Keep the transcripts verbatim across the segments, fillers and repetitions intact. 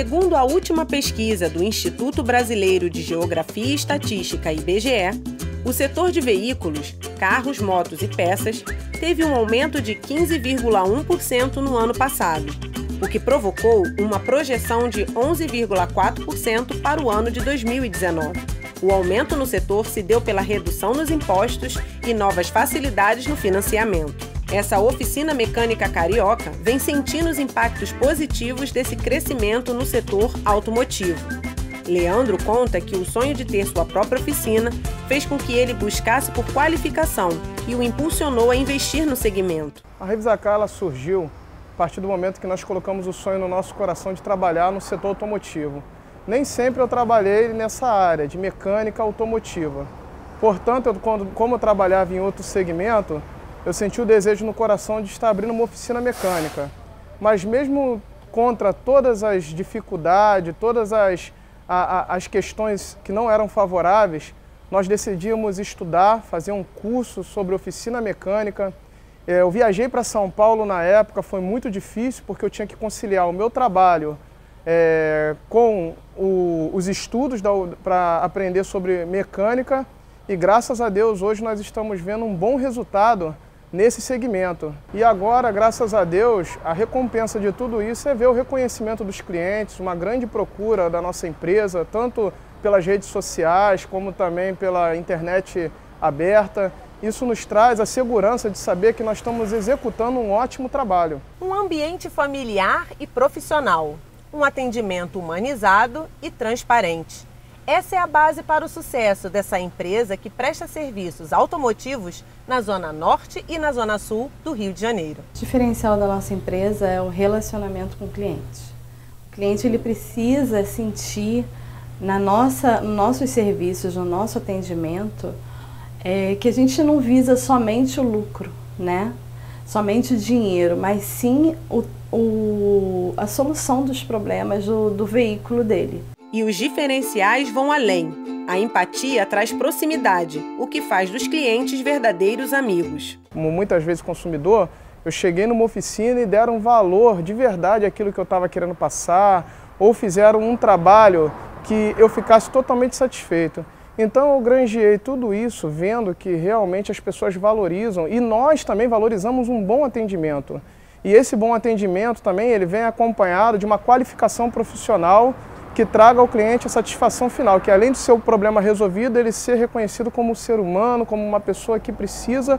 Segundo a última pesquisa do Instituto Brasileiro de Geografia e Estatística, I B G E, o setor de veículos, carros, motos e peças teve um aumento de quinze vírgula um por cento no ano passado, o que provocou uma projeção de onze vírgula quatro por cento para o ano de dois mil e dezenove. O aumento no setor se deu pela redução nos impostos e novas facilidades no financiamento. Essa oficina mecânica carioca vem sentindo os impactos positivos desse crescimento no setor automotivo. Leandro conta que o sonho de ter sua própria oficina fez com que ele buscasse por qualificação e o impulsionou a investir no segmento. A Revisacar ela surgiu a partir do momento que nós colocamos o sonho no nosso coração de trabalhar no setor automotivo. Nem sempre eu trabalhei nessa área de mecânica automotiva. Portanto, eu, quando, como eu trabalhava em outro segmento, eu senti o desejo no coração de estar abrindo uma oficina mecânica. Mas mesmo contra todas as dificuldades, todas as, a, a, as questões que não eram favoráveis, nós decidimos estudar, fazer um curso sobre oficina mecânica. Eu viajei para São Paulo na época, foi muito difícil porque eu tinha que conciliar o meu trabalho é, com o, os estudos para aprender sobre mecânica e graças a Deus hoje nós estamos vendo um bom resultado nesse segmento. E agora, graças a Deus, a recompensa de tudo isso é ver o reconhecimento dos clientes, uma grande procura da nossa empresa, tanto pelas redes sociais como também pela internet aberta. Isso nos traz a segurança de saber que nós estamos executando um ótimo trabalho. Um ambiente familiar e profissional, um atendimento humanizado e transparente. Essa é a base para o sucesso dessa empresa que presta serviços automotivos na Zona Norte e na Zona Sul do Rio de Janeiro. O diferencial da nossa empresa é o relacionamento com o cliente. O cliente ele precisa sentir na nossa, nos nossos serviços, no nosso atendimento, é, que a gente não visa somente o lucro, né? Somente o dinheiro, mas sim o, o, a solução dos problemas do, do veículo dele. E os diferenciais vão além. A empatia traz proximidade, o que faz dos clientes verdadeiros amigos. Como muitas vezes consumidor, eu cheguei numa oficina e deram valor de verdade àquilo que eu estava querendo passar, ou fizeram um trabalho que eu ficasse totalmente satisfeito. Então eu granjeei tudo isso vendo que realmente as pessoas valorizam e nós também valorizamos um bom atendimento. E esse bom atendimento também ele vem acompanhado de uma qualificação profissional que traga ao cliente a satisfação final, que além do seu problema resolvido, ele ser reconhecido como um ser humano, como uma pessoa que precisa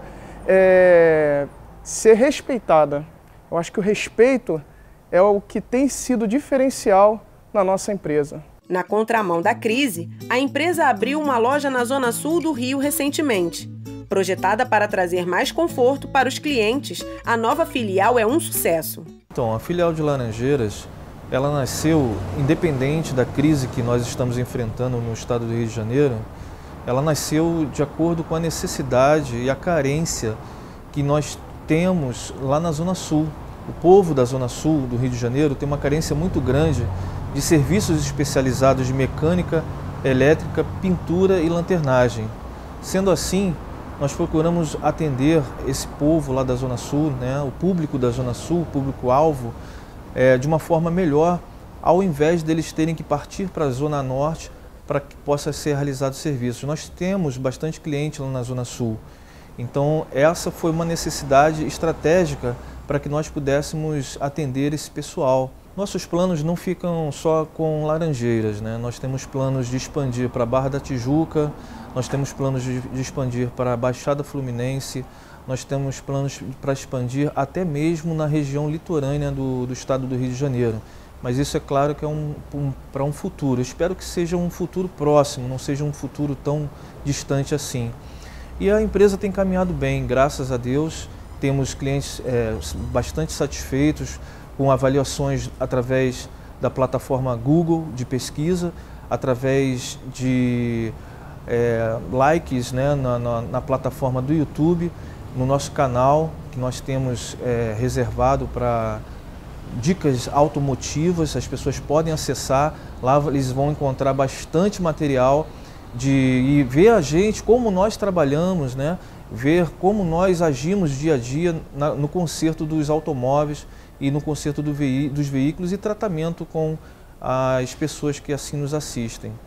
é, ser respeitada. Eu acho que o respeito é o que tem sido diferencial na nossa empresa. Na contramão da crise, a empresa abriu uma loja na Zona Sul do Rio recentemente. Projetada para trazer mais conforto para os clientes, a nova filial é um sucesso. Então, a filial de Laranjeiras, ela nasceu, independente da crise que nós estamos enfrentando no estado do Rio de Janeiro, ela nasceu de acordo com a necessidade e a carência que nós temos lá na Zona Sul. O povo da Zona Sul do Rio de Janeiro tem uma carência muito grande de serviços especializados de mecânica, elétrica, pintura e lanternagem. Sendo assim, nós procuramos atender esse povo lá da Zona Sul, né, o público da Zona Sul, o público-alvo, é, de uma forma melhor, ao invés deles terem que partir para a Zona Norte para que possa ser realizado serviços. Nós temos bastante cliente lá na Zona Sul, então essa foi uma necessidade estratégica para que nós pudéssemos atender esse pessoal. Nossos planos não ficam só com Laranjeiras, né? Nós temos planos de expandir para a Barra da Tijuca, nós temos planos de, de expandir para a Baixada Fluminense, nós temos planos para expandir até mesmo na região litorânea do, do estado do Rio de Janeiro. Mas isso é claro que é um, um, para um futuro. Eu espero que seja um futuro próximo, não seja um futuro tão distante assim. E a empresa tem caminhado bem, graças a Deus. Temos clientes é, bastante satisfeitos, com avaliações através da plataforma Google de pesquisa, através de é, likes, né, na, na, na plataforma do YouTube, no nosso canal, que nós temos é, reservado para dicas automotivas. As pessoas podem acessar, lá eles vão encontrar bastante material de, e ver a gente, como nós trabalhamos, né, ver como nós agimos dia a dia na, no conserto dos automóveis e no conserto do veí dos veículos e tratamento com às pessoas que assim nos assistem.